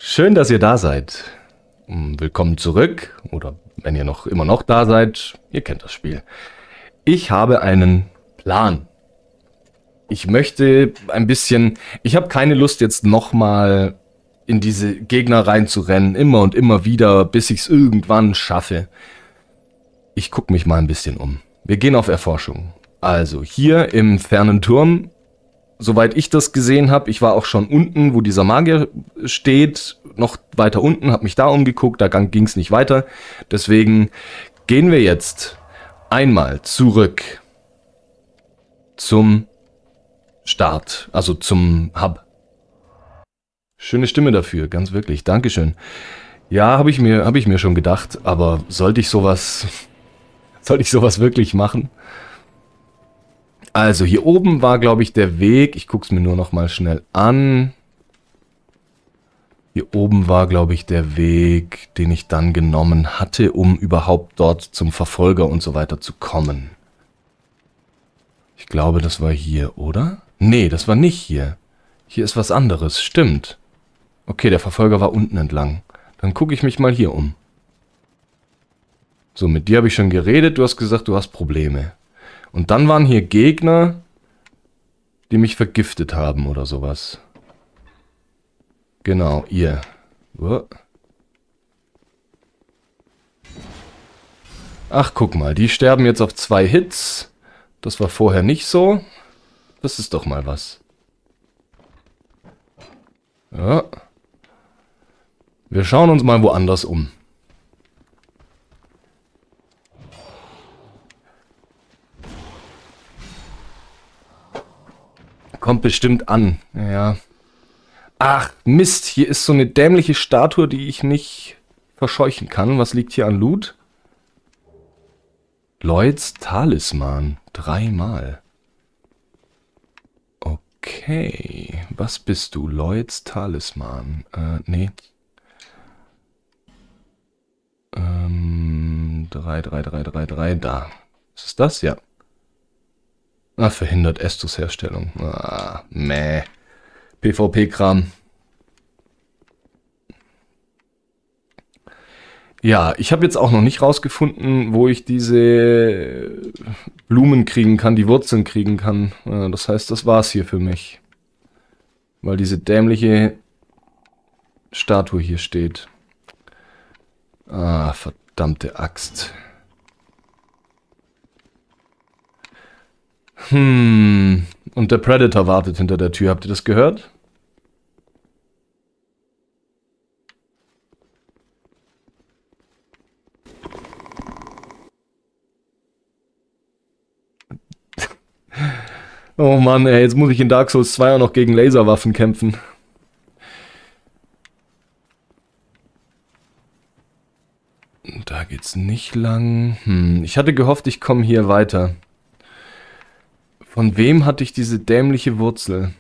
Schön, dass ihr da seid. Willkommen zurück oder wenn ihr immer noch da seid, ihr kennt das Spiel. Ich habe einen Plan. Ich möchte ein bisschen, ich habe keine Lust jetzt nochmal in diese Gegner reinzurennen, immer und immer wieder, bis ich es irgendwann schaffe. Ich gucke mich mal ein bisschen um. Wir gehen auf Erforschung. Also hier im fernen Turm, soweit ich das gesehen habe, ich war auch schon unten, wo dieser Magier steht, noch weiter unten, habe mich da umgeguckt, da ging es nicht weiter. Deswegen gehen wir jetzt einmal zurück zum Start, also zum Hub. Schöne Stimme dafür, ganz wirklich, Dankeschön. Ja, habe ich mir schon gedacht, aber sollte ich sowas wirklich machen? Also hier oben war, glaube ich, der Weg. Ich gucke es mir nur noch mal schnell an. Hier oben war, glaube ich, der Weg, den ich dann genommen hatte, um überhaupt dort zum Verfolger und so weiter zu kommen. Ich glaube, das war hier, oder? Nee, das war nicht hier. Hier ist was anderes, stimmt. Okay, der Verfolger war unten entlang. Dann gucke ich mich mal hier um. So, mit dir habe ich schon geredet. Du hast gesagt, du hast Probleme. Und dann waren hier Gegner, die mich vergiftet haben oder sowas. Genau, ihr. Ach, guck mal, die sterben jetzt auf 2 Hits. Das war vorher nicht so. Das ist doch mal was. Ja. Wir schauen uns mal woanders um. Kommt bestimmt an. Ja. Ach, Mist. Hier ist so eine dämliche Statue, die ich nicht verscheuchen kann. Was liegt hier an Loot? Lloyds Talisman. 3-mal. Okay. Was bist du? Lloyds Talisman. Nee. 3, da. Was ist das? Ja. Ah, verhindert Estus Herstellung. Ah, meh. PvP-Kram. Ja, ich habe jetzt auch noch nicht rausgefunden, wo ich diese Blumen kriegen kann, die Wurzeln kriegen kann. Das heißt, das war's hier für mich. Weil diese dämliche Statue hier steht. Ah, verdammte Axt. Und der Predator wartet hinter der Tür. Habt ihr das gehört? Oh Mann, ey, jetzt muss ich in Dark Souls 2 auch noch gegen Laserwaffen kämpfen. Da geht's nicht lang. Ich hatte gehofft, ich komme hier weiter. Von wem hatte ich diese dämliche Wurzel?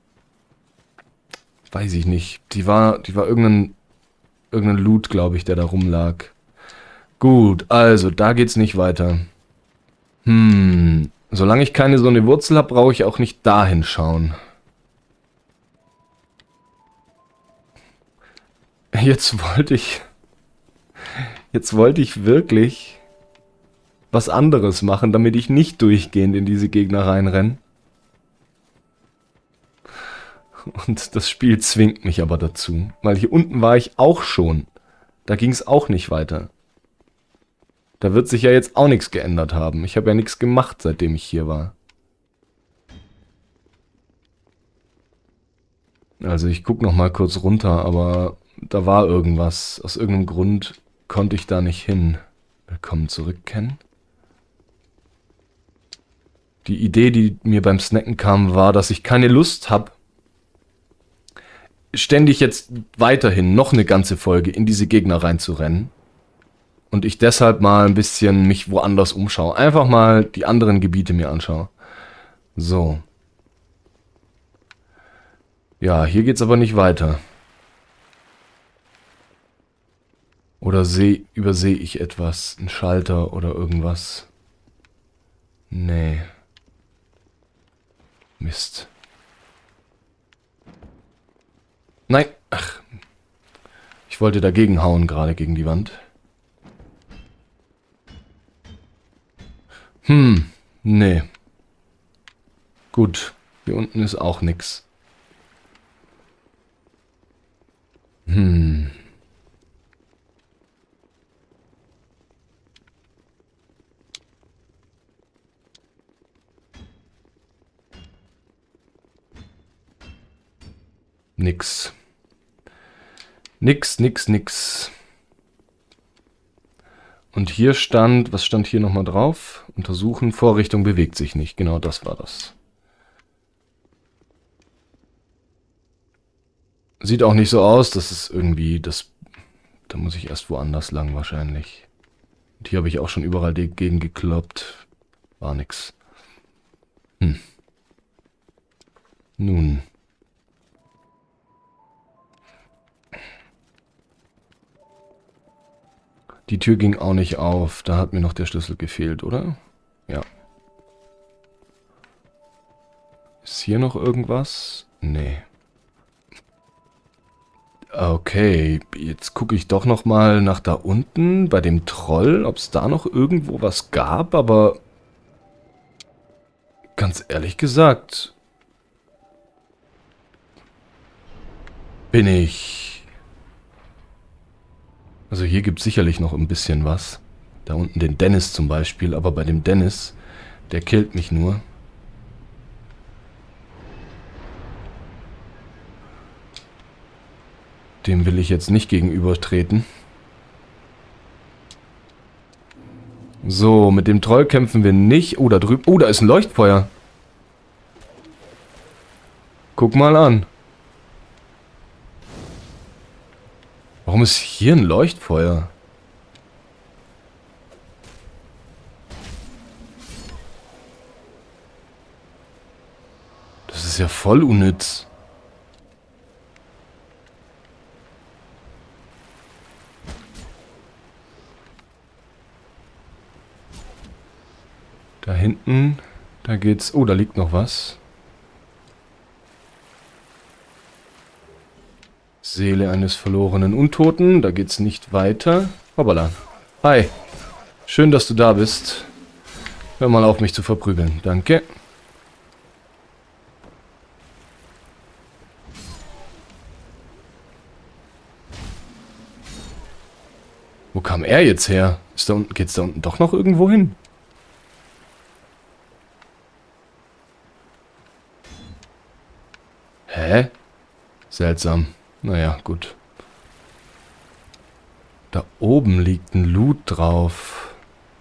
Weiß ich nicht. Die war irgendein Loot, glaube ich, der da rumlag. Gut, also, da geht's nicht weiter. Solange ich keine so eine Wurzel habe, brauche ich auch nicht dahin schauen. Jetzt wollte ich wirklich was anderes machen, damit ich nicht durchgehend in diese Gegner reinrenne. Und das Spiel zwingt mich aber dazu. Weil hier unten war ich auch schon. Da ging es auch nicht weiter. Da wird sich ja jetzt auch nichts geändert haben. Ich habe ja nichts gemacht, seitdem ich hier war. Also ich gucke noch mal kurz runter, aber da war irgendwas. Aus irgendeinem Grund konnte ich da nicht hin. Willkommen zurück, Ken. Die Idee, die mir beim Snacken kam, war, dass ich keine Lust habe, ständig jetzt weiterhin noch eine ganze Folge in diese Gegner reinzurennen. Und ich deshalb mal ein bisschen mich woanders umschaue. Einfach mal die anderen Gebiete mir anschaue. So. Ja, hier geht's aber nicht weiter. Oder übersehe ich etwas? Ein Schalter oder irgendwas? Nee. Mist. Nein. Ach. wollte dagegen hauen, gerade gegen die Wand. Nee. Gut, hier unten ist auch nix. Nix. Nix. Und hier stand, was stand hier nochmal drauf? Untersuchen, Vorrichtung bewegt sich nicht. Genau das war das. Sieht auch nicht so aus, dass es irgendwie das... Da muss ich erst woanders lang wahrscheinlich. Und hier habe ich auch schon überall dagegen gekloppt. War nix. Nun. Die Tür ging auch nicht auf. Da hat mir noch der Schlüssel gefehlt, oder? Ja. Ist hier noch irgendwas? Nee. Okay, jetzt gucke ich doch noch mal nach da unten bei dem Troll, ob es da noch irgendwo was gab, aber ganz ehrlich gesagt bin ich... Also hier gibt es sicherlich noch ein bisschen was. Da unten den Dennis zum Beispiel, aber bei dem Dennis, der killt mich nur. Dem will ich jetzt nicht gegenübertreten. So, mit dem Troll kämpfen wir nicht. Oh, da drüben... Oh, da ist ein Leuchtfeuer. Guck mal an. Warum ist hier ein Leuchtfeuer? Das ist ja voll unnütz. Da hinten, da geht's... Oh, da liegt noch was. Seele eines verlorenen Untoten. Da geht's nicht weiter. Hoppala. Hi. Schön, dass du da bist. Hör mal auf, mich zu verprügeln. Danke. Wo kam er jetzt her? Ist da unten, geht's da unten doch noch irgendwo hin? Hä? Seltsam. Naja, gut. Da oben liegt ein Loot drauf.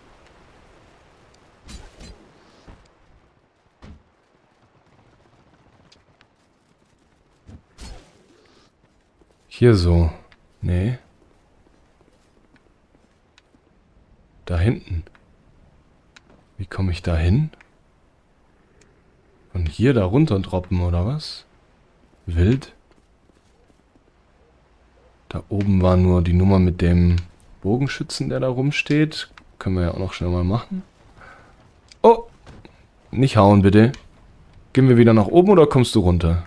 Hier so. Nee. Da hinten. Wie komme ich da hin? Von hier da runter droppen, oder was? Wild. Da oben war nur die Nummer mit dem Bogenschützen, der da rumsteht. Können wir ja auch noch schnell mal machen. Oh! Nicht hauen, bitte. Gehen wir wieder nach oben oder kommst du runter?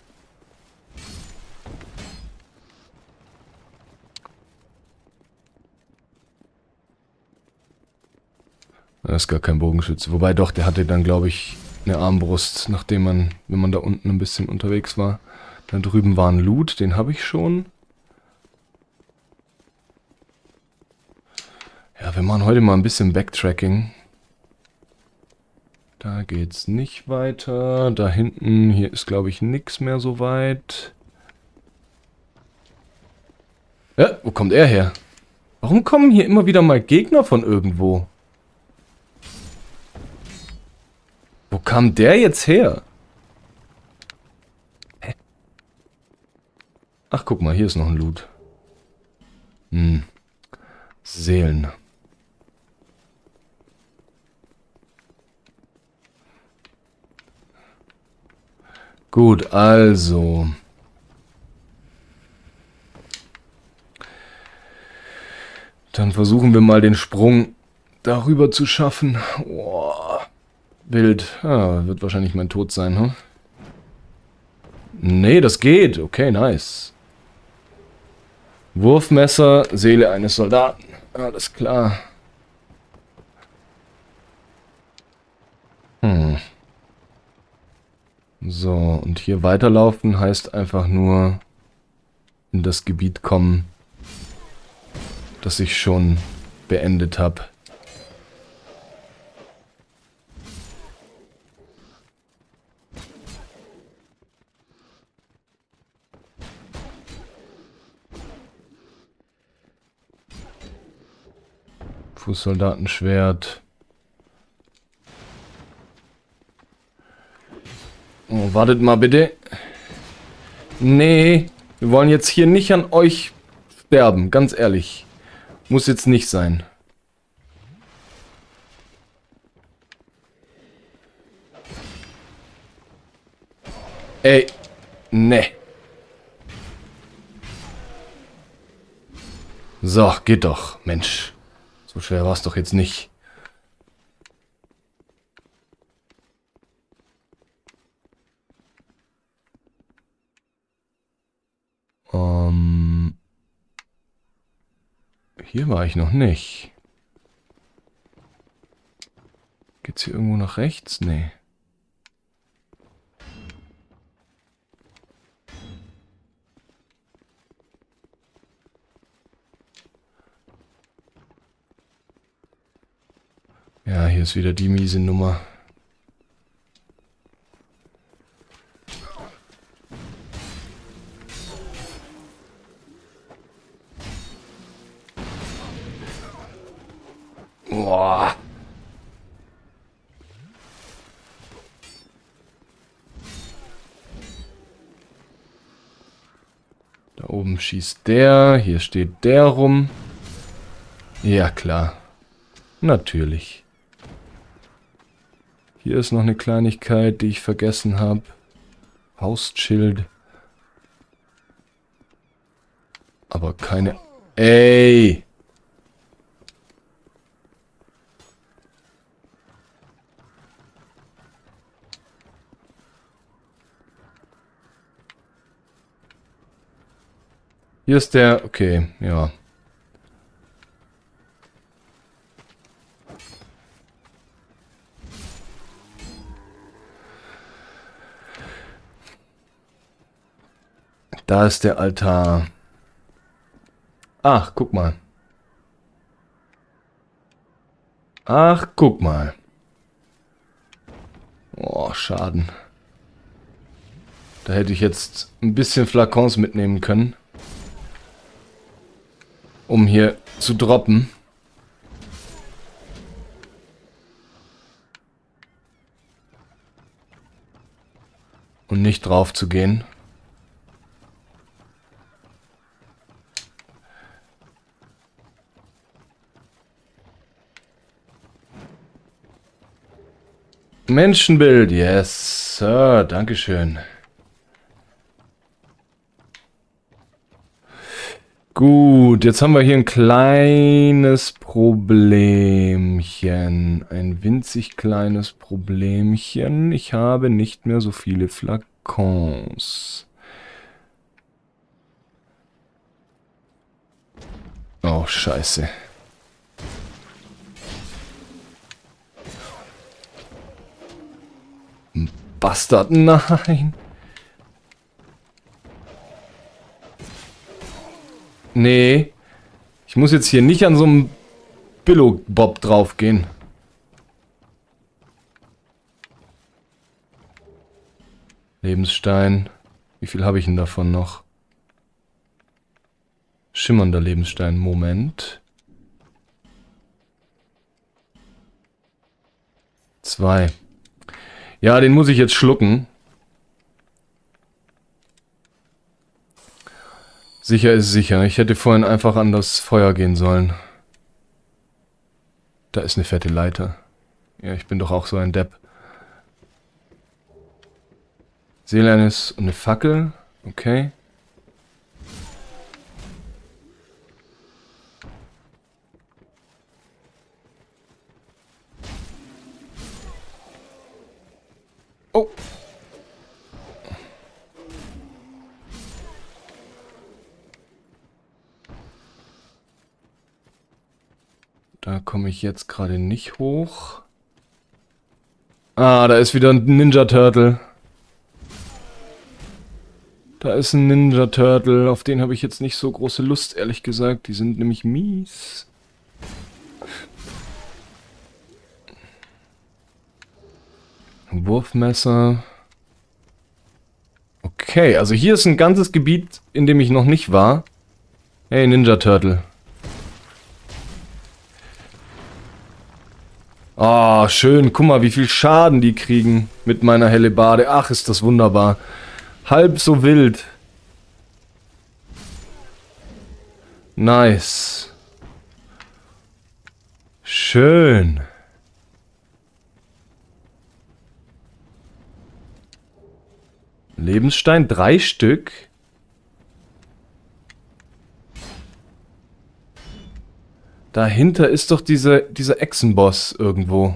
Das ist gar kein Bogenschütze. Wobei doch, der hatte dann, glaube ich, eine Armbrust, nachdem man, wenn man da unten ein bisschen unterwegs war. Da drüben war ein Loot, den habe ich schon. Ja, wir machen heute mal ein bisschen Backtracking. Da geht's nicht weiter. Da hinten, hier ist, glaube ich, nichts mehr so weit. Ja, wo kommt er her? Warum kommen hier immer wieder mal Gegner von irgendwo? Wo kam der jetzt her? Hä? Ach, guck mal, hier ist noch ein Loot. Seelen. Gut, also. Dann versuchen wir mal den Sprung darüber zu schaffen. Oh, wild. Ah, wird wahrscheinlich mein Tod sein, hm? Nee, das geht. Okay, nice. Wurfmesser, Seele eines Soldaten. Alles klar. So, und hier weiterlaufen heißt einfach nur in das Gebiet kommen, das ich schon beendet habe. Fußsoldatenschwert. Oh, wartet mal bitte. Nee, wir wollen jetzt hier nicht an euch sterben, ganz ehrlich. Muss jetzt nicht sein. Ey, ne. So, geht doch, Mensch. So schwer war es doch jetzt nicht. Hier war ich noch nicht. Geht's hier irgendwo nach rechts? Nee. Ja, hier ist wieder die miese Nummer. Boah. Da oben schießt der, hier steht der rum. Ja, klar. Natürlich. Hier ist noch eine Kleinigkeit, die ich vergessen habe. Faustschild. Aber keine... Ey! Hier ist der... Okay, ja. Da ist der Altar. Ach, guck mal. Ach, guck mal. Oh, Schaden. Da hätte ich jetzt ein bisschen Flakons mitnehmen können. Um hier zu droppen. Und nicht drauf zu gehen. Menschenbild, yes, Sir, dankeschön. Gut, jetzt haben wir hier ein kleines Problemchen. Ein winzig kleines Problemchen. Ich habe nicht mehr so viele Flakons. Oh, scheiße. Bastard, nein. Nee. Ich muss jetzt hier nicht an so einem Billo-Bob draufgehen. Lebensstein. Wie viel habe ich denn davon noch? Schimmernder Lebensstein. Moment. 2. Ja, den muss ich jetzt schlucken. Sicher ist sicher. Ich hätte vorhin einfach an das Feuer gehen sollen. Da ist eine fette Leiter. Ja, ich bin doch auch so ein Depp. Seeleines und eine Fackel. Okay. Oh. Da komme ich jetzt gerade nicht hoch. Ah, da ist wieder ein Ninja Turtle. Da ist ein Ninja Turtle. Auf den habe ich jetzt nicht so große Lust, ehrlich gesagt. Die sind nämlich mies. Wurfmesser. Okay, also hier ist ein ganzes Gebiet, in dem ich noch nicht war. Hey, Ninja Turtle. Oh, schön. Guck mal, wie viel Schaden die kriegen mit meiner Hellebarde. Ach, ist das wunderbar. Halb so wild. Nice. Schön. Lebensstein, 3 Stück. Dahinter ist doch dieser Echsenboss irgendwo.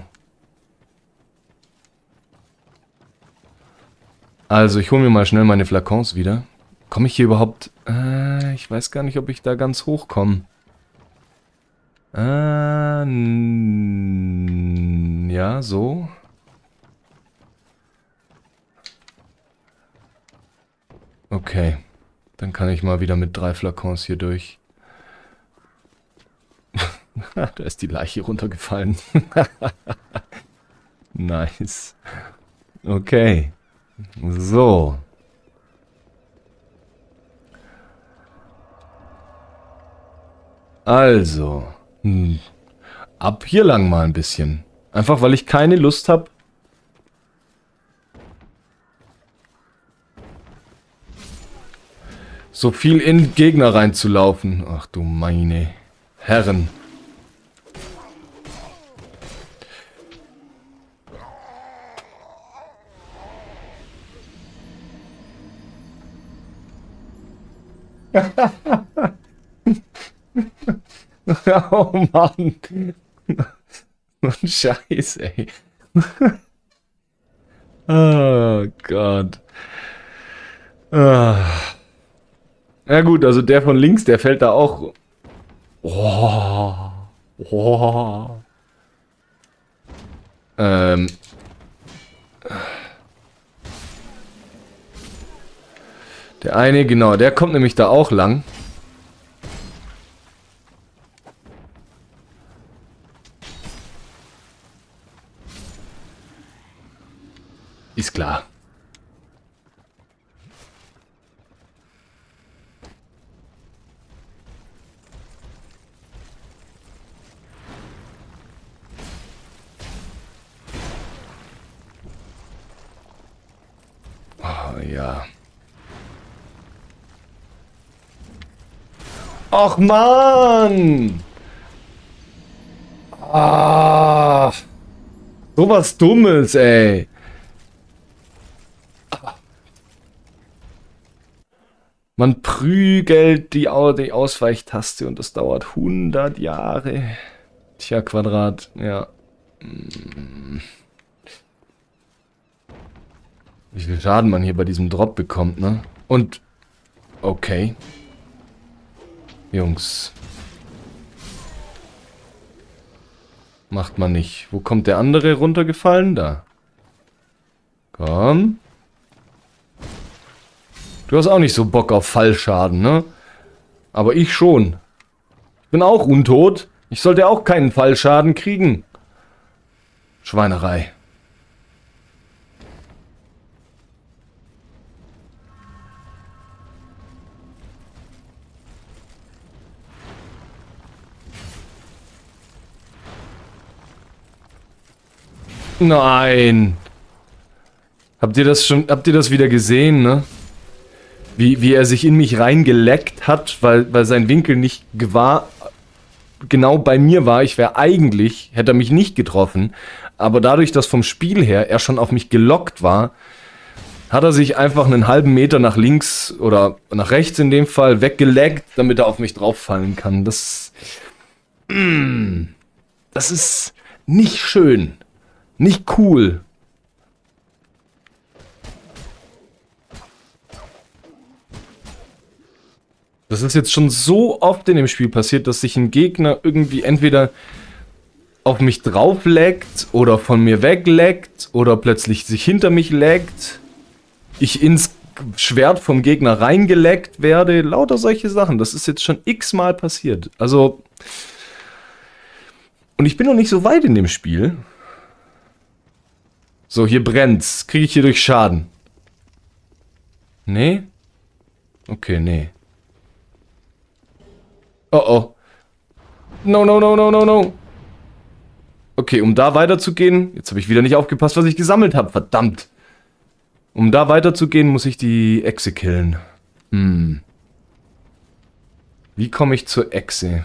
Also, ich hole mir mal schnell meine Flakons wieder. Komme ich hier überhaupt... ich weiß gar nicht, ob ich da ganz hoch komme. Ja, so. Okay. Dann kann ich mal wieder mit 3 Flakons hier durch. Da ist die Leiche runtergefallen. Nice. Okay. So. Also. Ab hier lang mal ein bisschen. Einfach, weil ich keine Lust habe. So viel in Gegner reinzulaufen. Ach du meine Herren. Oh Mann. So ein Scheiß, ey. Oh Gott. Ah. Ja gut, also der von links, der fällt da auch. Oh. Oh. Der eine, genau, der kommt nämlich da auch lang. Ist klar. Oh, ja. Och Mann! Ah, sowas Dummes, ey. Man prügelt die Ausweichtaste und das dauert 100 Jahre. Tja, Quadrat, ja. Wie viel Schaden man hier bei diesem Drop bekommt, ne? Und, okay. Jungs. Macht man nicht. Wo kommt der andere runtergefallen? Da. Komm. Du hast auch nicht so Bock auf Fallschaden, ne? Aber ich schon. Ich bin auch untot. Ich sollte auch keinen Fallschaden kriegen. Schweinerei. Nein. Habt ihr das wieder gesehen, ne? Wie er sich in mich reingeleckt hat, weil sein Winkel nicht genau bei mir war. Ich wäre eigentlich, hätte er mich nicht getroffen. Aber dadurch, dass vom Spiel her er schon auf mich gelockt war, hat er sich einfach einen halben Meter nach links oder nach rechts in dem Fall weggeleckt, damit er auf mich drauffallen kann. Das ist nicht schön. Nicht cool. Das ist jetzt schon so oft in dem Spiel passiert, dass sich ein Gegner irgendwie entweder auf mich drauf leckt oder von mir weg leckt oder plötzlich sich hinter mich leckt. Ich ins Schwert vom Gegner reingeleckt werde. Lauter solche Sachen. Das ist jetzt schon x-mal passiert. Also... Und ich bin noch nicht so weit in dem Spiel. So, hier brennt's. Kriege ich hier durch Schaden? Nee? Okay, nee. Oh, oh. No, no, no, no, no, no. Okay, um da weiterzugehen... Jetzt habe ich wieder nicht aufgepasst, was ich gesammelt habe. Verdammt. Um da weiterzugehen, muss ich die Echse killen. Hm. Wie komme ich zur Echse?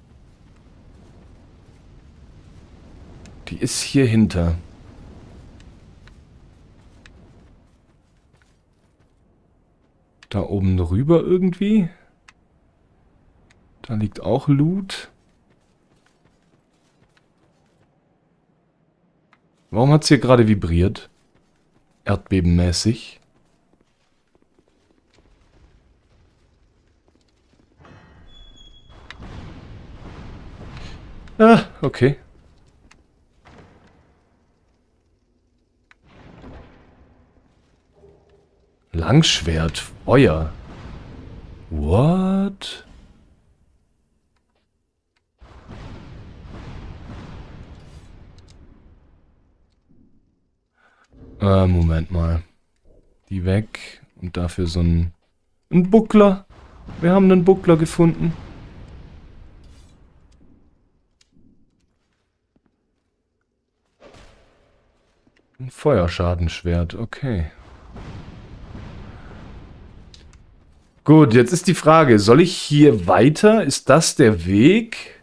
Die ist hier hinter. Da oben drüber irgendwie. Da liegt auch Loot. Warum hat es hier gerade vibriert? Erdbebenmäßig. Ah, okay. Langschwert, Feuer. What? Moment mal. Die weg. Und dafür so ein Buckler. Wir haben einen Buckler gefunden. Ein Feuerschadenschwert, okay. Gut, jetzt ist die Frage, soll ich hier weiter? Ist das der Weg?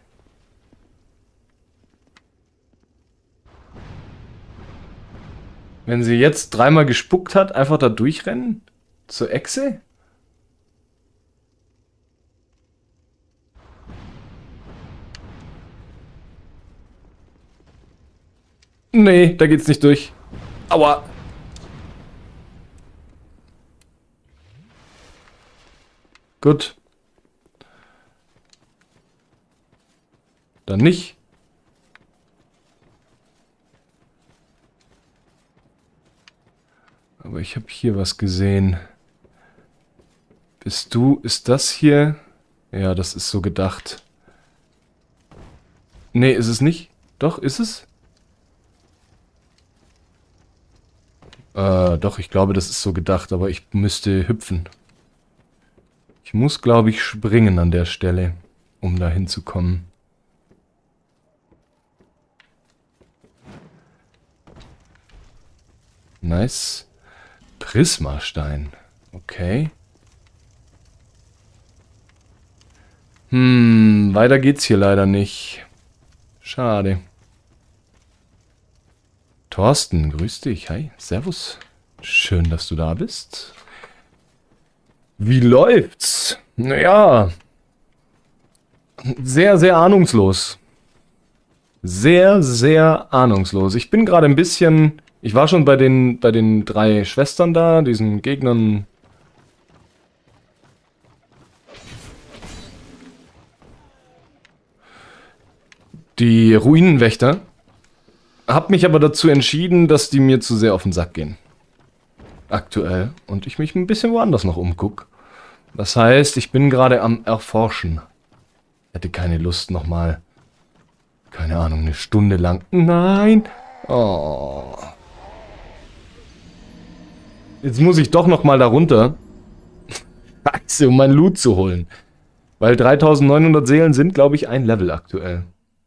Wenn sie jetzt dreimal gespuckt hat, einfach da durchrennen? Zur Echse? Nee, da geht's nicht durch. Aua. Gut. Dann nicht. Aber ich habe hier was gesehen. Ist das hier? Ja, das ist so gedacht. Nee, ist es nicht? Doch, ist es? Doch, ich glaube, das ist so gedacht, aber ich müsste hüpfen. Ich muss, glaube ich, springen an der Stelle, um da hinzukommen. Nice. Prismastein. Okay. Weiter geht's hier leider nicht. Schade. Thorsten, grüß dich. Hi, servus. Schön, dass du da bist. Wie läuft's? Naja. Sehr, sehr ahnungslos. Sehr, sehr ahnungslos. Ich bin gerade ein bisschen... Ich war schon bei den 3 Schwestern da, diesen Gegnern. Die Ruinenwächter. Hab mich aber dazu entschieden, dass die mir zu sehr auf den Sack gehen. Aktuell. Und ich mich ein bisschen woanders noch umguck. Das heißt, ich bin gerade am Erforschen. Hätte keine Lust nochmal, keine Ahnung, eine Stunde lang. Nein! Oh. Jetzt muss ich doch nochmal da runter. Scheiße, um mein Loot zu holen. Weil 3900 Seelen sind, glaube ich, ein Level aktuell.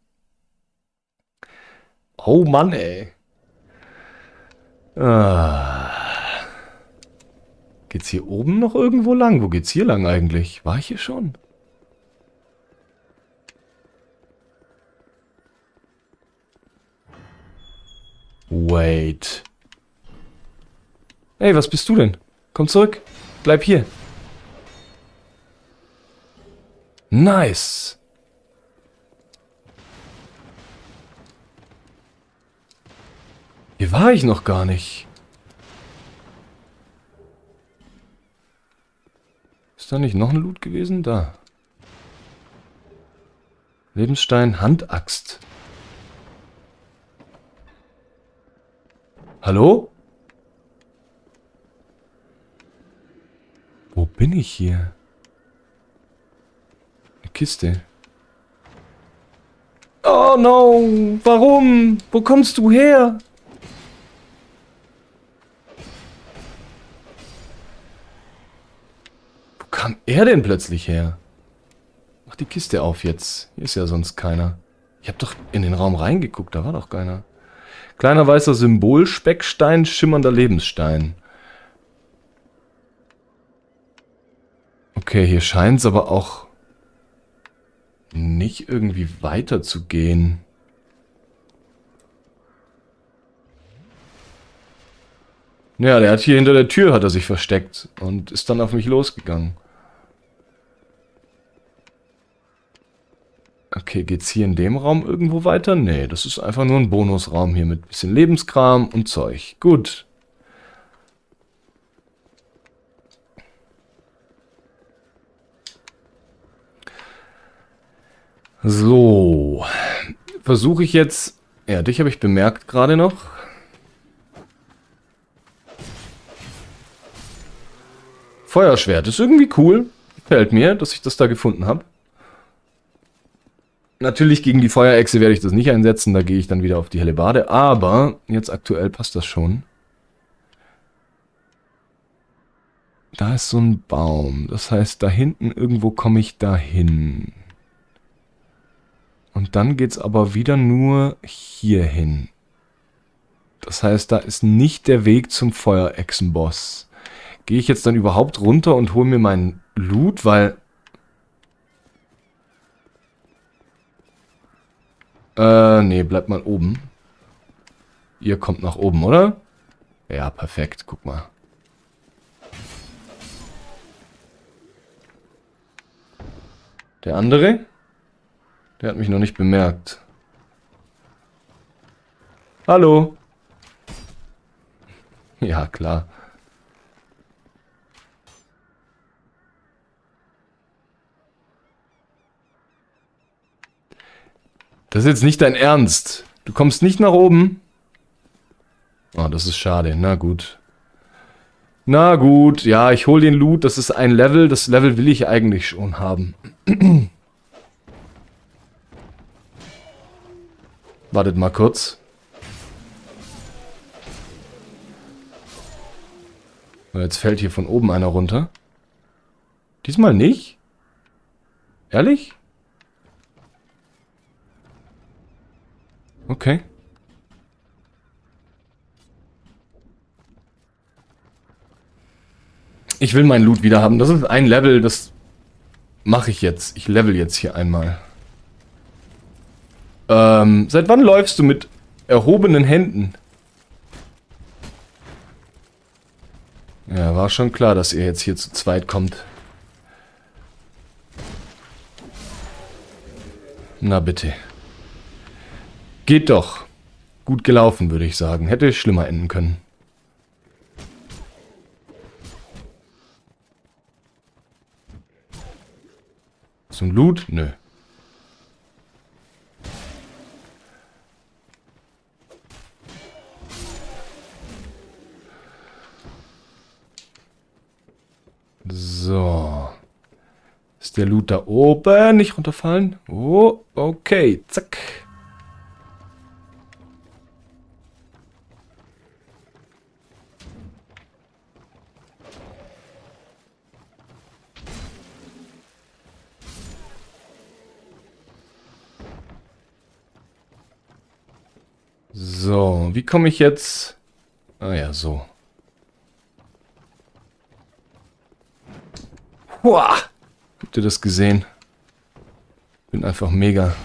Oh Mann, ey. Geht's hier oben noch irgendwo lang? Wo geht's hier lang eigentlich? War ich hier schon? Wait. Hey, was bist du denn? Komm zurück. Bleib hier. Nice. Hier war ich noch gar nicht. Ist da nicht noch ein Loot gewesen? Da. Lebensstein, Handaxt. Hallo? Wo bin ich hier? Eine Kiste. Oh no! Warum? Wo kommst du her? Wo kam er denn plötzlich her? Mach die Kiste auf jetzt. Hier ist ja sonst keiner. Ich habe doch in den Raum reingeguckt, da war doch keiner. Kleiner weißer Symbol, Speckstein, schimmernder Lebensstein. Okay, hier scheint es aber auch nicht irgendwie weiter zu gehen. Ja, der hat hier hinter der Tür hat er sich versteckt und ist dann auf mich losgegangen. Okay, geht's hier in dem Raum irgendwo weiter? Nee, das ist einfach nur ein Bonusraum hier mit bisschen Lebenskram und Zeug. Gut. So. Versuche ich jetzt... Ja, dich habe ich bemerkt gerade noch. Feuerschwert ist irgendwie cool. Gefällt mir, dass ich das da gefunden habe. Natürlich gegen die Feuerechse werde ich das nicht einsetzen, da gehe ich dann wieder auf die Hellebarde, aber jetzt aktuell passt das schon. Da ist so ein Baum, das heißt, da hinten irgendwo komme ich da hin. Und dann geht's aber wieder nur hier hin. Das heißt, da ist nicht der Weg zum Feuerechsenboss. Gehe ich jetzt dann überhaupt runter und hole mir meinen Loot, weil... nee, bleibt mal oben. Ihr kommt nach oben, oder? Ja, perfekt, guck mal. Der andere? Der hat mich noch nicht bemerkt. Hallo? Ja, klar. Das ist jetzt nicht dein Ernst. Du kommst nicht nach oben? Oh, das ist schade. Na gut. Na gut, ja, ich hole den Loot. Das ist ein Level. Das Level will ich eigentlich schon haben. Wartet mal kurz. Jetzt fällt hier von oben einer runter. Diesmal nicht? Ehrlich? Okay. Ich will meinen Loot wieder haben. Das ist ein Level, das mache ich jetzt. Ich level jetzt hier einmal. Seit wann läufst du mit erhobenen Händen? Ja, war schon klar, dass ihr jetzt hier zu zweit kommt. Na bitte. Geht doch. Gut gelaufen, würde ich sagen. Hätte schlimmer enden können. Zum Loot? Nö. So. Ist der Loot da oben? Nicht runterfallen? Oh, okay. Zack. So, wie komme ich jetzt... Ah ja, so. Boah! Habt ihr das gesehen? Bin einfach mega.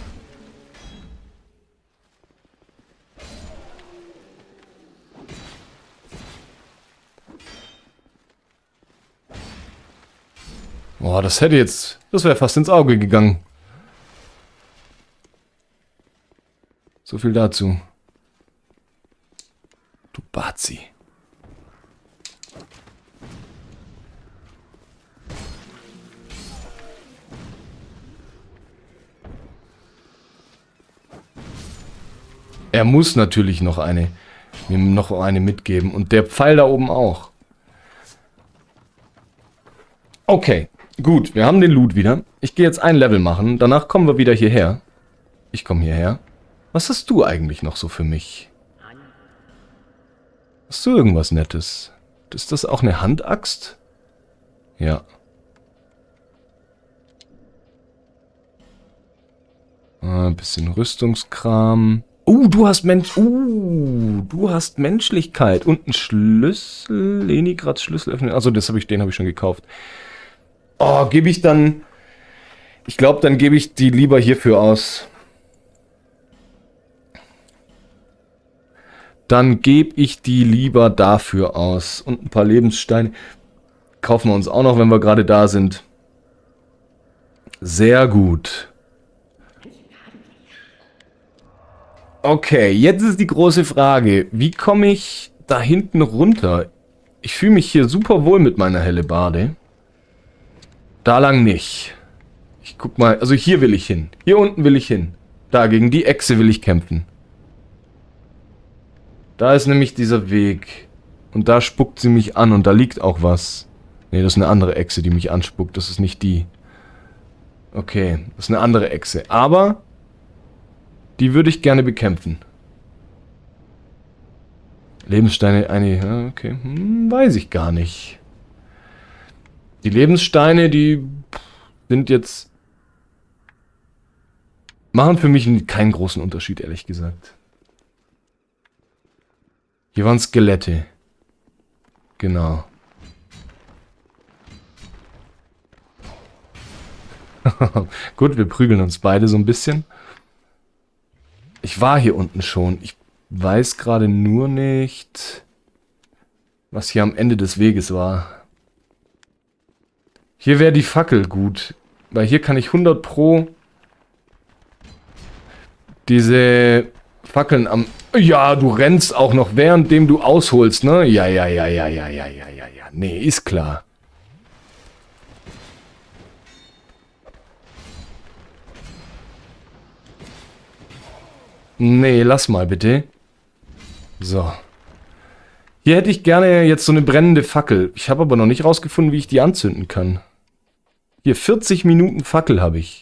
Boah, das hätte jetzt... Das wäre fast ins Auge gegangen. So viel dazu. Du Bazi. Er muss natürlich noch eine mir noch eine mitgeben. Und der Pfeil da oben auch. Okay, gut. Wir haben den Loot wieder. Ich gehe jetzt ein Level machen. Danach kommen wir wieder hierher. Ich komme hierher. Was hast du eigentlich noch so für mich? Hast du irgendwas Nettes? Ist das auch eine Handaxt? Ja. Ein bisschen Rüstungskram. Du hast du hast Menschlichkeit. Und einen Schlüssel. Lenigrads Schlüssel öffnen. Also den habe ich schon gekauft. Oh, gebe ich dann... Ich glaube, dann gebe ich die lieber hierfür aus. Dann gebe ich die lieber dafür aus. Und ein paar Lebenssteine kaufen wir uns auch noch, wenn wir gerade da sind. Sehr gut. Okay, jetzt ist die große Frage. Wie komme ich da hinten runter? Ich fühle mich hier super wohl mit meiner Hellebarde. Da lang nicht. Ich guck mal, also hier will ich hin. Hier unten will ich hin. Da, gegen die Echse will ich kämpfen. Da ist nämlich dieser Weg. Und da spuckt sie mich an und da liegt auch was. Ne, das ist eine andere Echse, die mich anspuckt. Das ist nicht die. Okay, das ist eine andere Echse. Aber die würde ich gerne bekämpfen. Lebenssteine, eine... Okay, weiß ich gar nicht. Die Lebenssteine, die sind jetzt... machen für mich keinen großen Unterschied, ehrlich gesagt. Hier waren Skelette. Genau. Gut, wir prügeln uns beide so ein bisschen. Ich war hier unten schon. Ich weiß gerade nur nicht, was hier am Ende des Weges war. Hier wäre die Fackel gut. Weil hier kann ich 100 Pro diese Fackeln am... Ja, du rennst auch noch währenddem du ausholst, ne? Ja. Nee, ist klar. Nee, lass mal bitte. So. Hier hätte ich gerne jetzt so eine brennende Fackel. Ich habe aber noch nicht rausgefunden, wie ich die anzünden kann. Hier, 40 Minuten Fackel habe ich.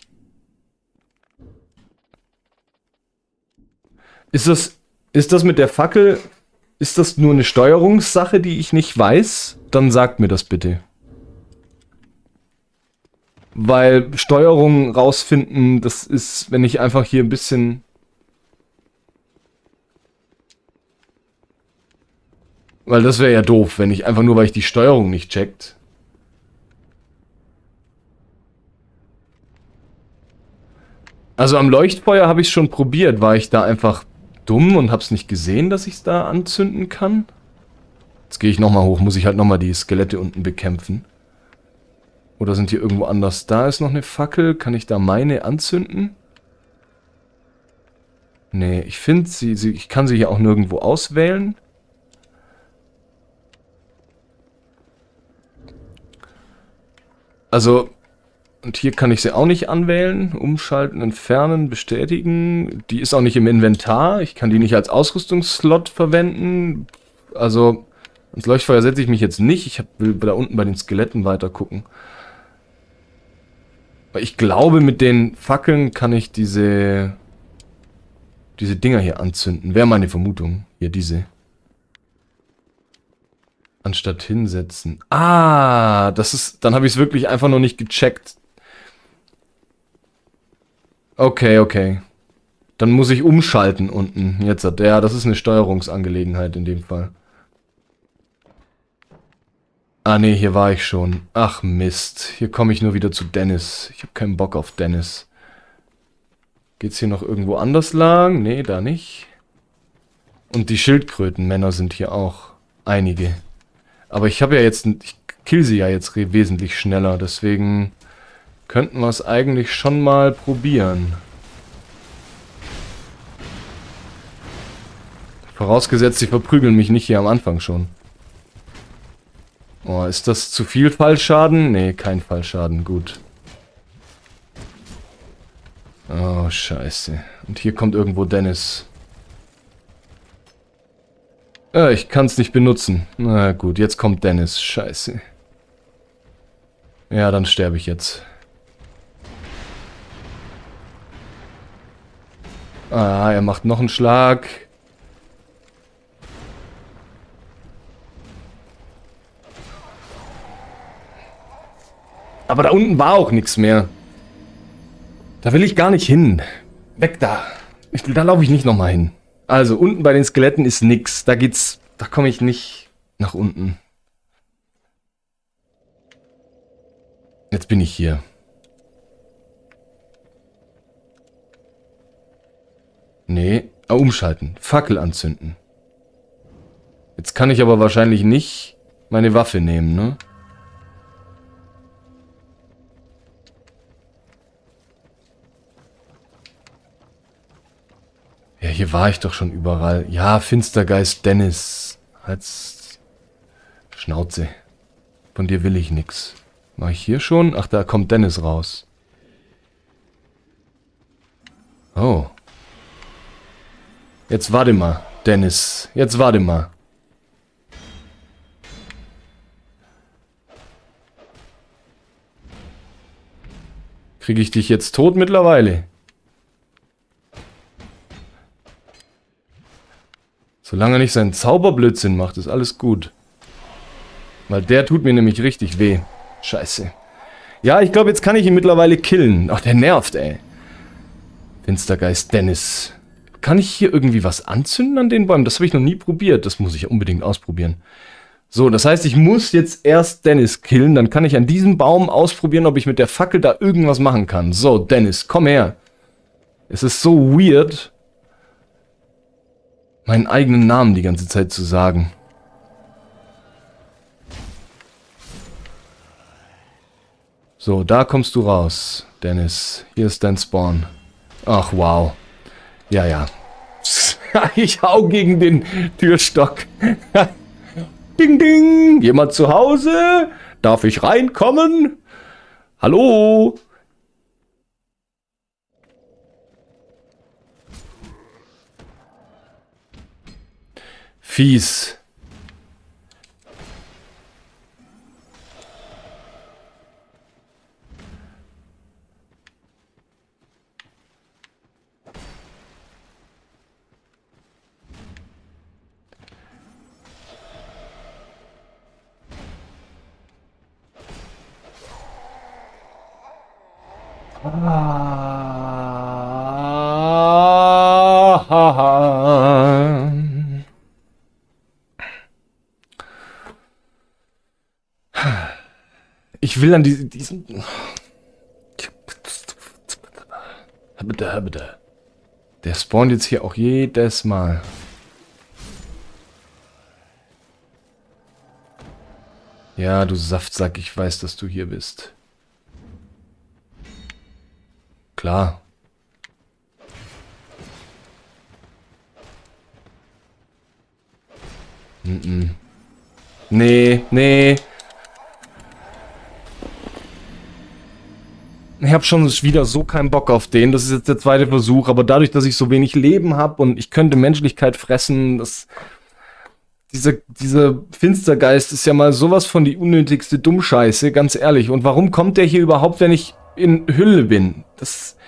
Ist das mit der Fackel... Ist das nur eine Steuerungssache, die ich nicht weiß? Dann sagt mir das bitte. Weil Steuerung rausfinden, das ist, wenn ich einfach hier ein bisschen... Weil das wäre ja doof, wenn ich einfach nur, weil ich die Steuerung nicht checkt. Also am Leuchtfeuer habe ich es schon probiert. War ich da einfach dumm und habe es nicht gesehen, dass ich es da anzünden kann? Jetzt gehe ich nochmal hoch. Muss ich halt nochmal die Skelette unten bekämpfen. Oder sind hier irgendwo anders? Da ist noch eine Fackel. Kann ich da meine anzünden? Nee, ich finde sie... Ich kann sie hier auch nirgendwo auswählen. Also, und hier kann ich sie auch nicht anwählen. Umschalten, entfernen, bestätigen. Die ist auch nicht im Inventar. Ich kann die nicht als Ausrüstungsslot verwenden. Also, ans Leuchtfeuer setze ich mich jetzt nicht. Ich will da unten bei den Skeletten weiter gucken. Weil ich glaube, mit den Fackeln kann ich diese Dinger hier anzünden. Wäre meine Vermutung. Hier, diese. Anstatt hinsetzen. Ah, das ist... Dann habe ich es wirklich einfach noch nicht gecheckt. Okay. Dann muss ich umschalten unten. Jetzt hat der... Das ist eine Steuerungsangelegenheit in dem Fall. Ah, nee, hier war ich schon. Ach, Mist. Hier komme ich nur wieder zu Dennis. Ich habe keinen Bock auf Dennis. Geht's hier noch irgendwo anders lang? Nee, da nicht. Und die Schildkrötenmänner sind hier auch einige. Aber ich habe ja jetzt... Ich kill sie ja jetzt wesentlich schneller. Deswegen könnten wir es eigentlich schon mal probieren. Vorausgesetzt, sie verprügeln mich nicht hier am Anfang schon. Oh, ist das zu viel Fallschaden? Nee, kein Fallschaden. Gut. Oh, scheiße. Und hier kommt irgendwo Dennis. Ich kann es nicht benutzen. Na gut, jetzt kommt Dennis. Scheiße. Ja, dann sterbe ich jetzt. Ah, er macht noch einen Schlag. Aber da unten war auch nichts mehr. Da will ich gar nicht hin. Weg da. Da laufe ich nicht nochmal hin. Also, unten bei den Skeletten ist nix. Da geht's... Da komme ich nicht nach unten. Jetzt bin ich hier. Nee. Umschalten. Fackel anzünden. Jetzt kann ich aber wahrscheinlich nicht meine Waffe nehmen, ne? Ja, hier war ich doch schon überall. Ja, Finstergeist Dennis. Als Schnauze. Von dir will ich nix. War ich hier schon? Ach, da kommt Dennis raus. Oh. Jetzt warte mal, Dennis. Jetzt warte mal. Kriege ich dich jetzt tot mittlerweile? Solange er nicht seinen Zauberblödsinn macht, ist alles gut. Weil der tut mir nämlich richtig weh. Scheiße. Ja, ich glaube, jetzt kann ich ihn mittlerweile killen. Ach, der nervt, ey. Finstergeist Dennis. Kann ich hier irgendwie was anzünden an den Bäumen? Das habe ich noch nie probiert. Das muss ich unbedingt ausprobieren. So, das heißt, ich muss jetzt erst Dennis killen. Dann kann ich an diesem Baum ausprobieren, ob ich mit der Fackel da irgendwas machen kann. So, Dennis, komm her. Es ist so weird, meinen eigenen Namen die ganze Zeit zu sagen. So, da kommst du raus, Dennis. Hier ist dein Spawn. Ach, wow. Ja, ja. Ich hau gegen den Türstock. Ding, ding. Jemand zu Hause? Darf ich reinkommen? Hallo? Fies. Ich will an diesen... Der spawnt jetzt hier auch jedes Mal. Ja, du Saftsack, ich weiß, dass du hier bist. Klar. Nee, nee. Ich habe schon wieder so keinen Bock auf den. Das ist jetzt der zweite Versuch. Aber dadurch, dass ich so wenig Leben habe und ich könnte Menschlichkeit fressen, dieser Finstergeist ist ja mal sowas von die unnötigste Dummscheiße, ganz ehrlich. Und warum kommt der hier überhaupt, wenn ich in Hülle bin? Das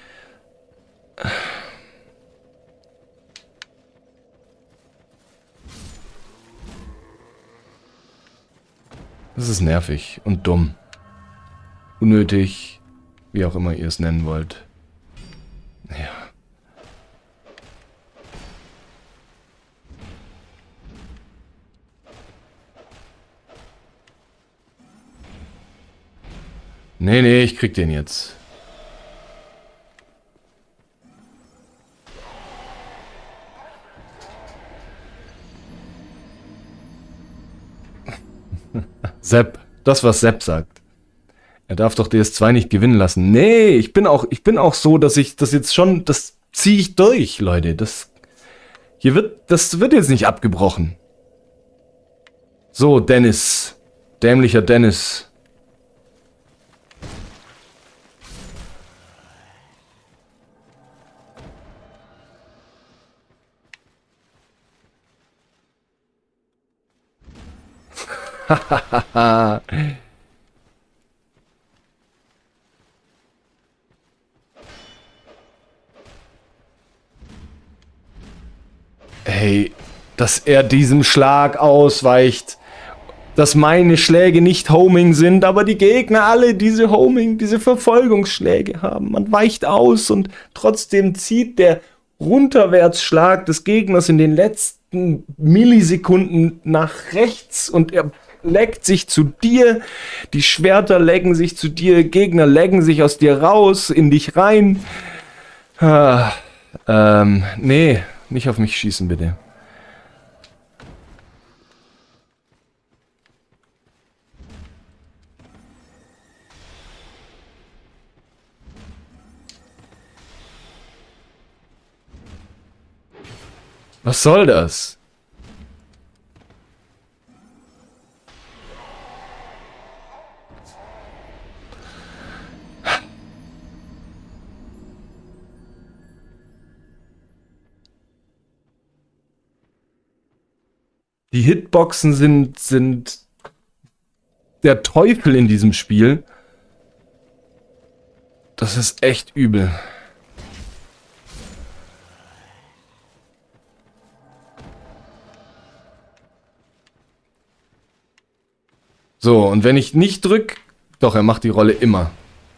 ist nervig und dumm. Unnötig. Wie auch immer ihr es nennen wollt. Ja. Nee, nee, ich krieg den jetzt. Sepp. Das, was Sepp sagt. Er darf doch DS2 nicht gewinnen lassen. Nee, ich bin auch so, dass ich das jetzt schon, das ziehe ich durch, Leute. Das wird jetzt nicht abgebrochen. So, Dennis. Dämlicher Dennis. Hey, dass er diesem Schlag ausweicht. Dass meine Schläge nicht Homing sind, aber die Gegner alle diese Homing, diese Verfolgungsschläge haben. Man weicht aus und trotzdem zieht der Runterwärtsschlag des Gegners in den letzten Millisekunden nach rechts und er leckt sich zu dir. Die Schwerter lecken sich zu dir, Gegner lecken sich aus dir raus, in dich rein. Nee, nicht auf mich schießen, bitte. Was soll das? Die Hitboxen sind der Teufel in diesem Spiel. Das ist echt übel. So, und wenn ich nicht drück, doch, er macht die Rolle immer.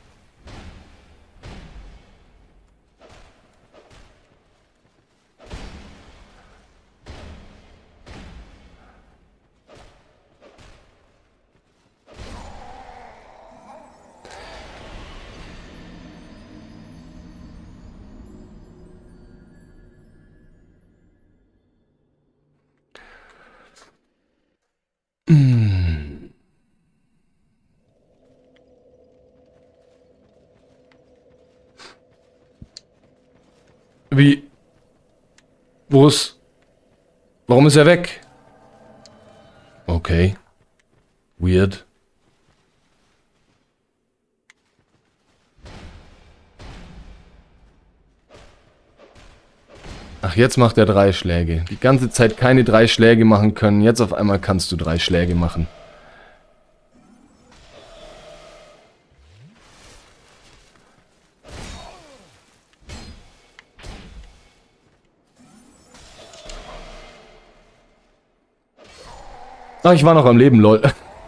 Wie? Wo ist... Warum ist er weg? Okay. Weird. Ach, jetzt macht er 3 Schläge. Die ganze Zeit keine 3 Schläge machen können. Jetzt auf einmal kannst du 3 Schläge machen. Ach, ich war noch am Leben, lol.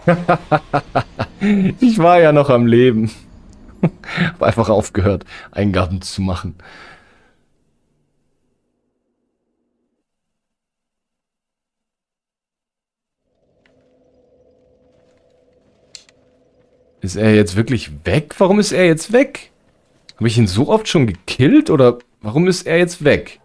Ich war ja noch am Leben. Hab einfach aufgehört, Eingaben zu machen. Ist er jetzt wirklich weg? Warum ist er jetzt weg? Habe ich ihn so oft schon gekillt oder warum ist er jetzt weg?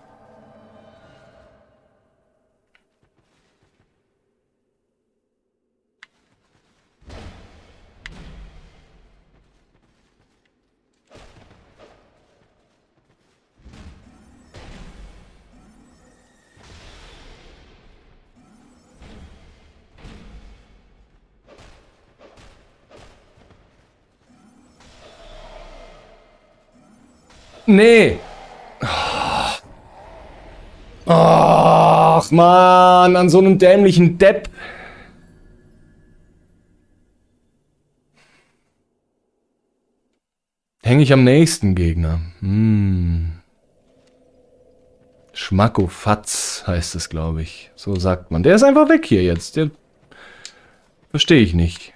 Nee. Ach, Mann, an so einem dämlichen Depp. Hänge ich am nächsten Gegner. Schmackofatz heißt es, glaube ich. So sagt man. Der ist einfach weg hier jetzt. Der verstehe ich nicht.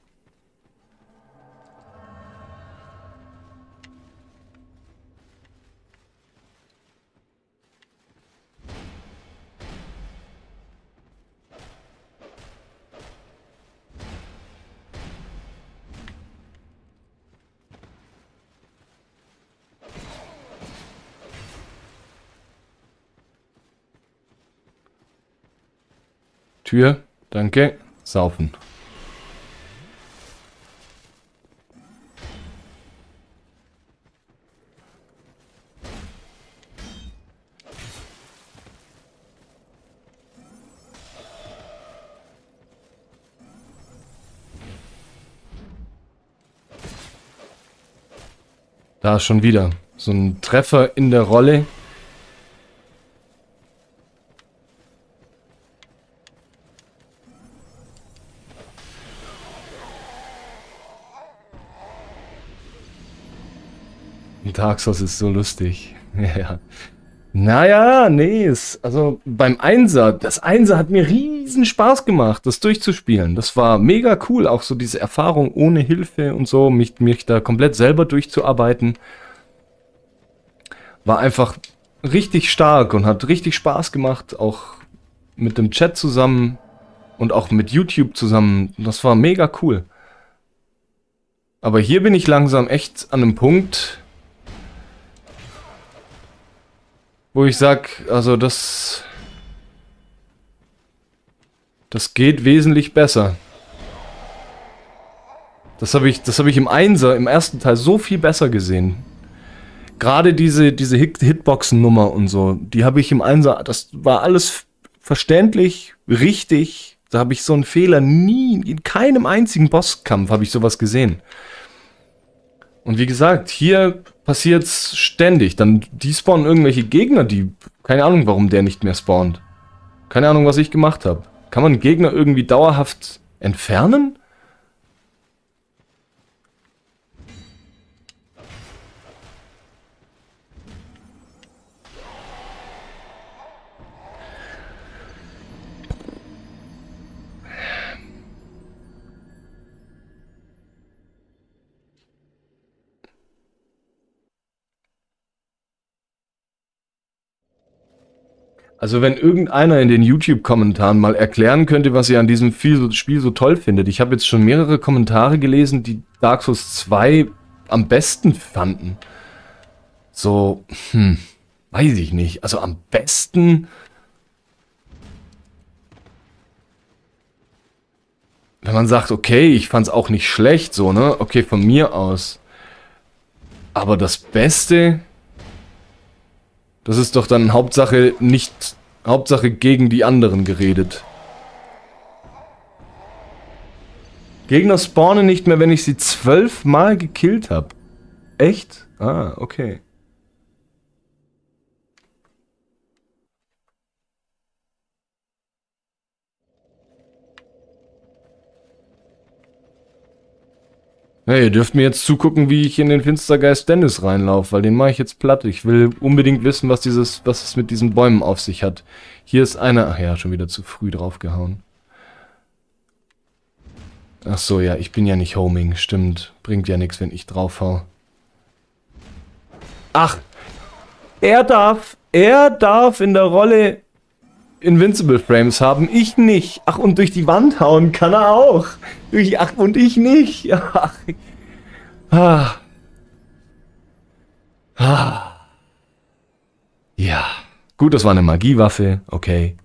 Tür, danke. Saufen. Da schon wieder. So ein Treffer in der Rolle. Dark Souls ist so lustig. Ja. Naja, nee, also beim Einser, das Einser hat mir riesen Spaß gemacht, das durchzuspielen. Das war mega cool, auch so diese Erfahrung ohne Hilfe und so, mich da komplett selber durchzuarbeiten. War einfach richtig stark und hat richtig Spaß gemacht, auch mit dem Chat zusammen und auch mit YouTube zusammen. Das war mega cool. Aber hier bin ich langsam echt an einem Punkt, wo ich sag, also das geht wesentlich besser. Das habe ich im Einser, im ersten Teil so viel besser gesehen. Gerade diese Hitboxen-Nummer und so, die habe ich im Einser, das war alles verständlich, richtig. Da habe ich so einen Fehler nie, in keinem einzigen Bosskampf habe ich sowas gesehen. Und wie gesagt, hier passiert's ständig. Dann die spawnen irgendwelche Gegner, die, keine Ahnung, warum der nicht mehr spawnt. Keine Ahnung, was ich gemacht habe. Kann man Gegner irgendwie dauerhaft entfernen? Also wenn irgendeiner in den YouTube-Kommentaren mal erklären könnte, was ihr an diesem Spiel so toll findet. Ich habe jetzt schon mehrere Kommentare gelesen, die Dark Souls 2 am besten fanden. So, weiß ich nicht. Also am besten, wenn man sagt, okay, ich fand's auch nicht schlecht, so, ne? Okay, von mir aus. Aber das Beste, das ist doch dann Hauptsache nicht, Hauptsache gegen die anderen geredet. Gegner spawnen nicht mehr, wenn ich sie 12 Mal gekillt habe. Echt? Ah, okay. Ja, ihr dürft mir jetzt zugucken, wie ich in den Finstergeist Dennis reinlaufe, weil den mache ich jetzt platt. Ich will unbedingt wissen, was es mit diesen Bäumen auf sich hat. Hier ist einer, ach ja, schon wieder zu früh draufgehauen. Ach so, ja, ich bin ja nicht Homing, stimmt. Bringt ja nichts, wenn ich draufhau. Ach, er darf in der Rolle Invincible Frames haben, ich nicht. Ach, und durch die Wand hauen kann er auch. Ach, und ich nicht. Ach. Ah. Ah. Ja. Gut, das war eine Magiewaffe, okay.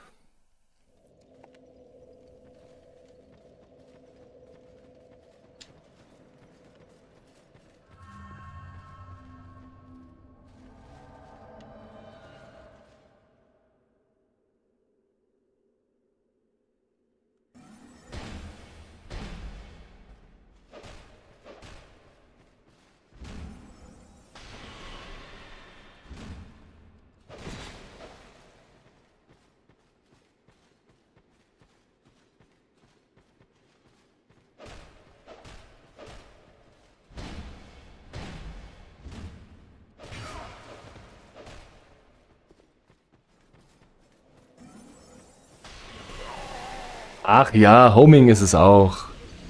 Ach ja, Homing ist es auch.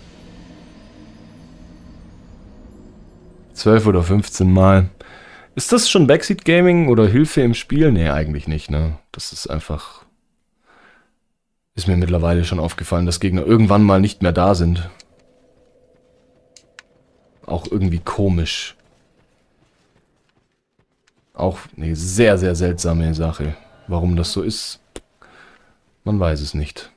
12 oder 15 Mal. Ist das schon Backseat Gaming oder Hilfe im Spiel? Nee, eigentlich nicht, ne? Das ist einfach... Ist mir mittlerweile schon aufgefallen, dass Gegner irgendwann mal nicht mehr da sind. Auch irgendwie komisch. Auch eine sehr, sehr seltsame Sache. Warum das so ist, man weiß es nicht.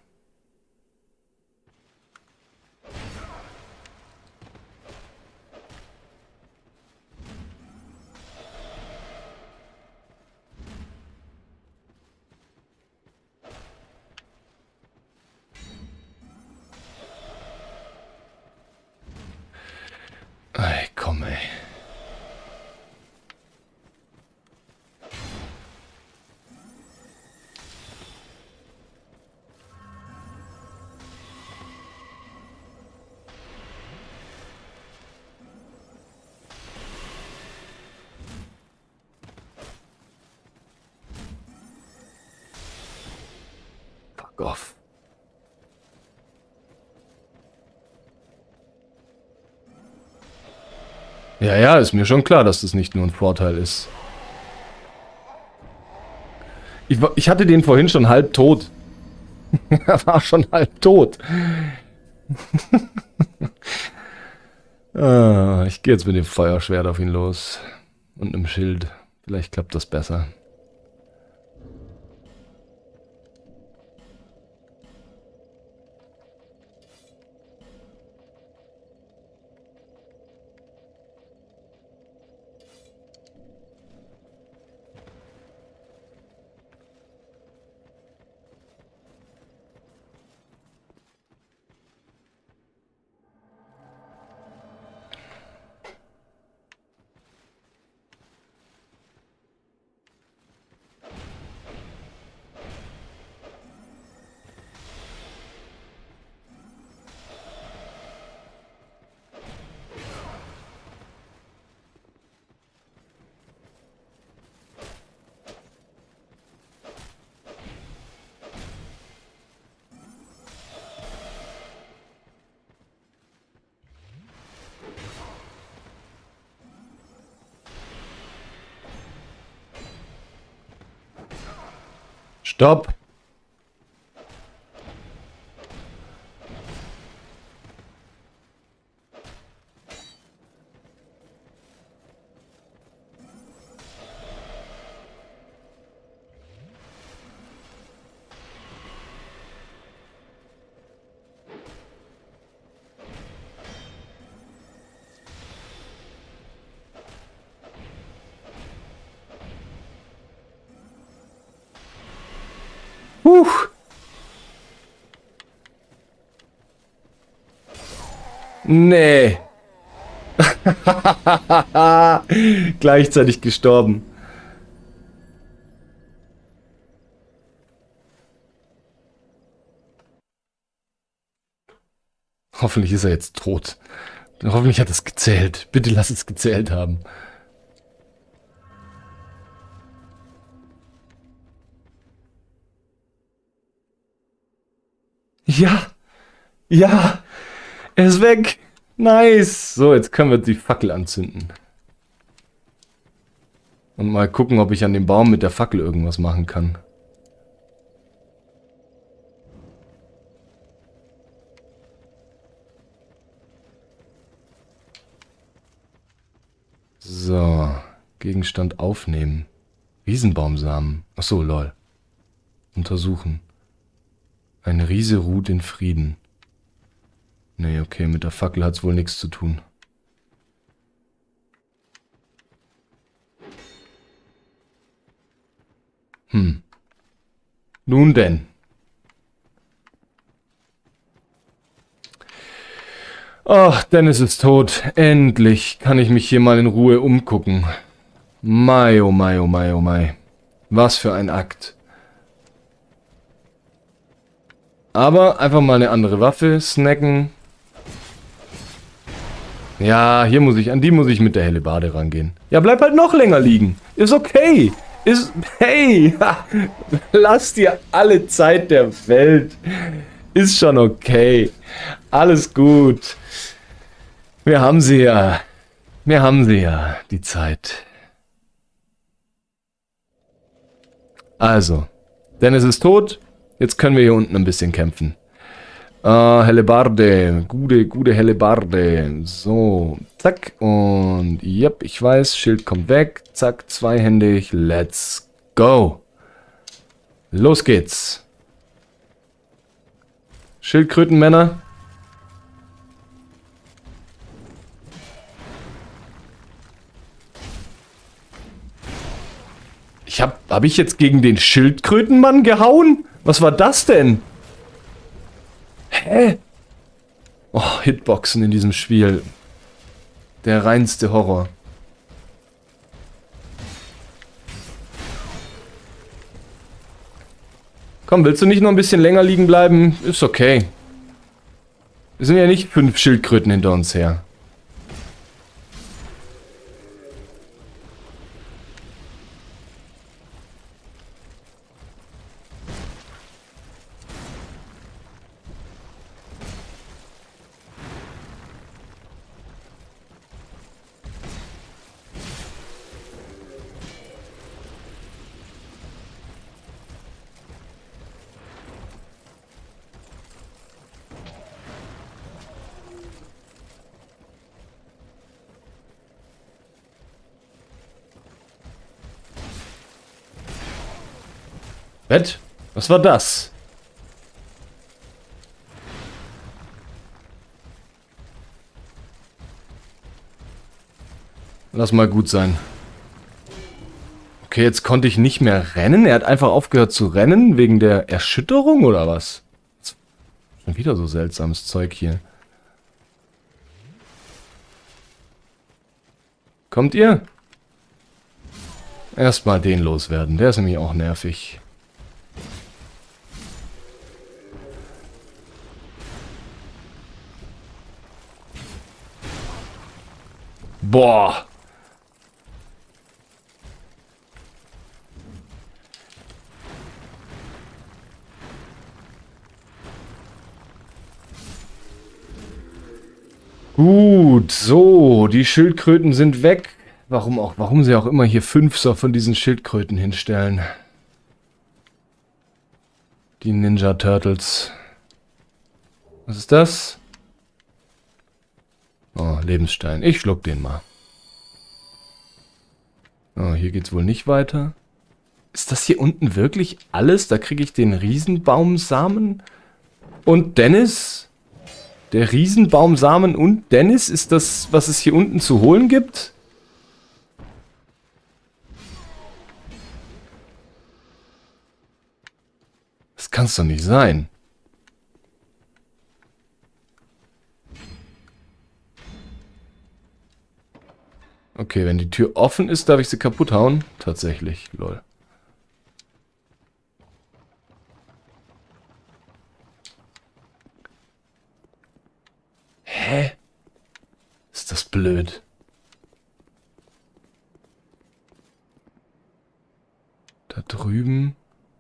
Ey, komm, ey. off. Ja, ja, ist mir schon klar, dass das nicht nur ein Vorteil ist. Ich hatte den vorhin schon halb tot. Er war schon halb tot. Ich gehe jetzt mit dem Feuerschwert auf ihn los. Und einem Schild. Vielleicht klappt das besser. Stopp! Nee. Gleichzeitig gestorben. Hoffentlich ist er jetzt tot. Hoffentlich hat es gezählt. Bitte lass es gezählt haben. Ja. Ja. Er ist weg. Nice. So, jetzt können wir die Fackel anzünden. Und mal gucken, ob ich an dem Baum mit der Fackel irgendwas machen kann. So. Gegenstand aufnehmen. Riesenbaumsamen. Achso, lol. Untersuchen. Ein Riese ruht in Frieden. Nee, okay, mit der Fackel hat's wohl nichts zu tun. Nun denn. Ach, Dennis ist tot. Endlich kann ich mich hier mal in Ruhe umgucken. Mai, oh Mai, oh Mai, oh Mai. Was für ein Akt. Aber einfach mal eine andere Waffe snacken. Ja, hier muss ich, an die muss ich mit der Hellebarde rangehen. Ja, bleib halt noch länger liegen. Ist okay. Hey, lass dir alle Zeit der Welt. Ist schon okay. Alles gut. Wir haben sie ja. Wir haben sie ja, die Zeit. Also, Dennis ist tot. Jetzt können wir hier unten ein bisschen kämpfen. Hellebarde. Gute Hellebarde. So, zack. Und, yep, ich weiß, Schild kommt weg. Zack, zweihändig. Let's go. Los geht's. Schildkrötenmänner. Hab ich jetzt gegen den Schildkrötenmann gehauen? Was war das denn? Hä? Oh, Hitboxen in diesem Spiel. Der reinste Horror. Komm, willst du nicht noch ein bisschen länger liegen bleiben? Ist okay. Wir sind ja nicht 5 Schildkröten hinter uns her. Bett? Was war das? Lass mal gut sein. Okay, jetzt konnte ich nicht mehr rennen. Er hat einfach aufgehört zu rennen wegen der Erschütterung oder was? Schon wieder so seltsames Zeug hier. Kommt ihr? Erstmal den loswerden. Der ist nämlich auch nervig. Boah. Gut, so, die Schildkröten sind weg. Warum sie auch immer hier 5 so von diesen Schildkröten hinstellen. Die Ninja Turtles. Was ist das? Oh, Lebensstein. Ich schluck den mal. Oh, hier geht's wohl nicht weiter. Ist das hier unten wirklich alles? Da kriege ich den Riesenbaumsamen. Und Dennis? Der Riesenbaumsamen und Dennis? Ist das, was es hier unten zu holen gibt? Das kann's doch nicht sein. Okay, wenn die Tür offen ist, darf ich sie kaputt hauen. Tatsächlich, lol. Hä? Ist das blöd? Da drüben.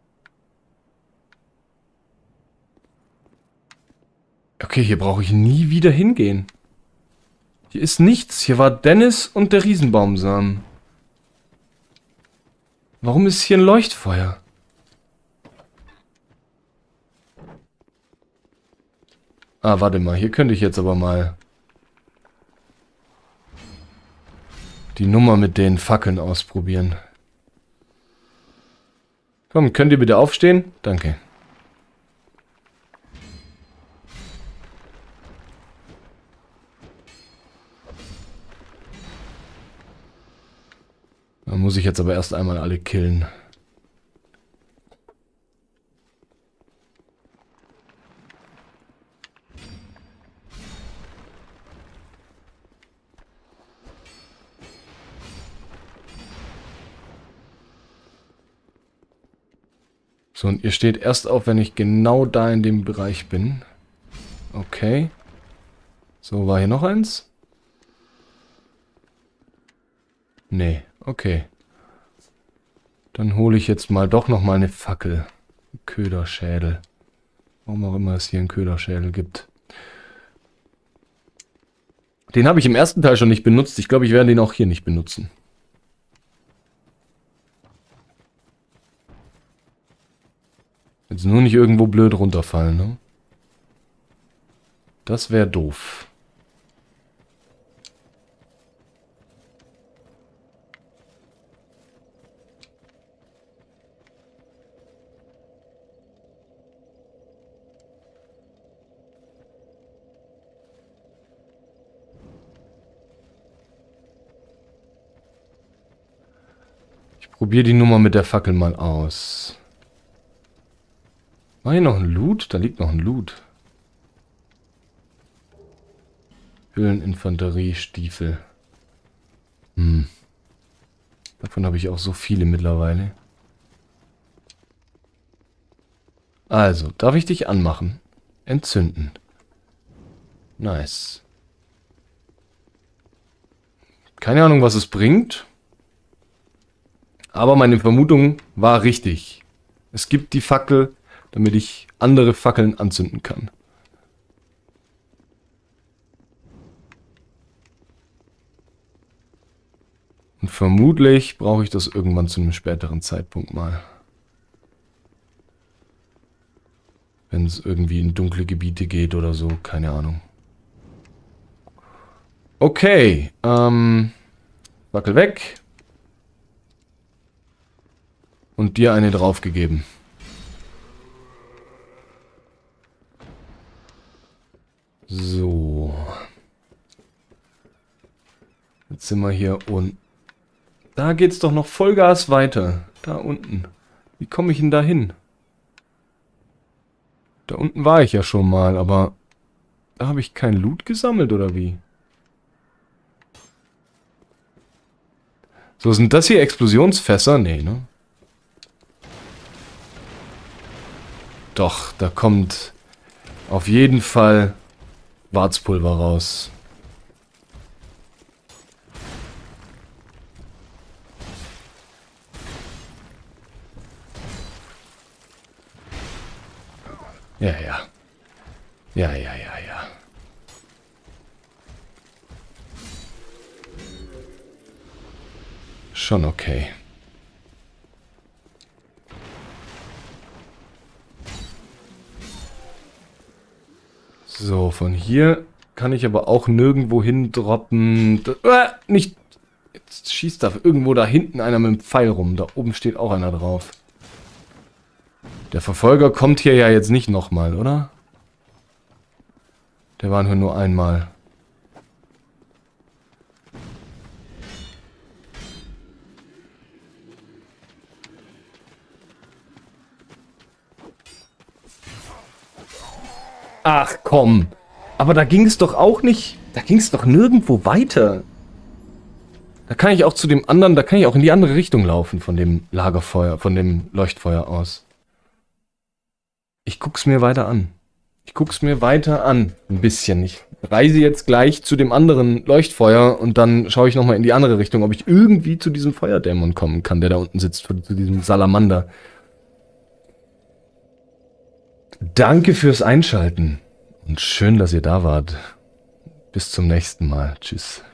Okay, hier brauche ich nie wieder hingehen. Hier ist nichts. Hier war Dennis und der Riesenbaumsamen. Warum ist hier ein Leuchtfeuer? Ah, warte mal. Hier könnte ich jetzt aber mal die Nummer mit den Fackeln ausprobieren. Komm, könnt ihr bitte aufstehen? Danke. Da muss ich jetzt aber erst einmal alle killen. So, und ihr steht erst auf, wenn ich genau da in dem Bereich bin. Okay. So, war hier noch eins? Nee, okay. Dann hole ich jetzt mal doch noch mal eine Fackel. Köderschädel. Warum auch immer es hier einen Köderschädel gibt. Den habe ich im ersten Teil schon nicht benutzt. Ich glaube, ich werde den auch hier nicht benutzen. Jetzt nur nicht irgendwo blöd runterfallen, ne? Das wäre doof. Ich probiere die Nummer mit der Fackel mal aus. War hier noch ein Loot? Da liegt noch ein Loot. Höhleninfanteriestiefel. Davon habe ich auch so viele mittlerweile. Also, darf ich dich anmachen? Entzünden. Nice. Keine Ahnung, was es bringt. Aber meine Vermutung war richtig. Es gibt die Fackel, damit ich andere Fackeln anzünden kann. Und vermutlich brauche ich das irgendwann zu einem späteren Zeitpunkt mal. Wenn es irgendwie in dunkle Gebiete geht oder so, keine Ahnung. Okay, Fackel weg. Und dir eine draufgegeben. So. Jetzt sind wir hier unten. Da geht's doch noch Vollgas weiter. Da unten. Wie komme ich denn da hin? Da unten war ich ja schon mal, aber da habe ich kein Loot gesammelt, oder wie? So, sind das hier Explosionsfässer? Nee, ne? Doch, da kommt auf jeden Fall Warzpulver raus. Ja, ja. Ja, ja, ja, ja. Schon okay. So, von hier kann ich aber auch nirgendwo hin droppen. Nicht. Jetzt schießt da irgendwo da hinten einer mit dem Pfeil rum. Da oben steht auch einer drauf. Der Verfolger kommt hier ja jetzt nicht nochmal, oder? Der war nur einmal. Ach komm. Aber da ging es doch auch nicht. Da ging es doch nirgendwo weiter. Da kann ich auch zu dem anderen, da kann ich auch in die andere Richtung laufen von dem Lagerfeuer, von dem Leuchtfeuer aus. Ich guck's mir weiter an. Ich guck's mir weiter an. Ein bisschen. Ich reise jetzt gleich zu dem anderen Leuchtfeuer und dann schaue ich nochmal in die andere Richtung, ob ich irgendwie zu diesem Feuerdämon kommen kann, der da unten sitzt, zu diesem Salamander. Danke fürs Einschalten und schön, dass ihr da wart. Bis zum nächsten Mal. Tschüss.